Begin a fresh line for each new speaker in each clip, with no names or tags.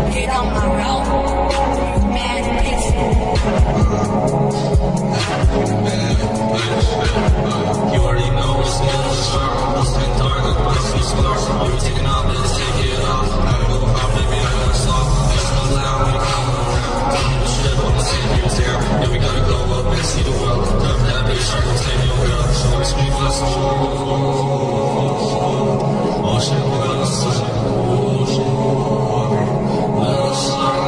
Get on my road, mad bitch.
You already know it's LIL SHARK. I'll spin dark like my sweet scars. You were taking off, let's take it off. I go hard, baby, I got soft. It's so loud when you come around. Don't give a shit what I'm saying, you're there. Yeah, we gotta go up and see the world. Love that bitch, shark will take your girl. So I scream for some ocean water, ocean water. LIL SHARK,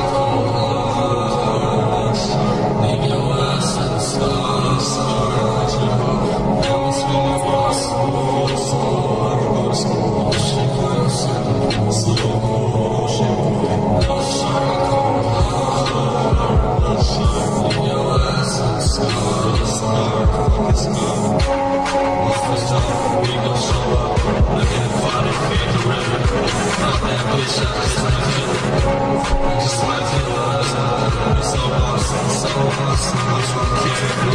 leave your ass in the sky. So awesome, so awesome,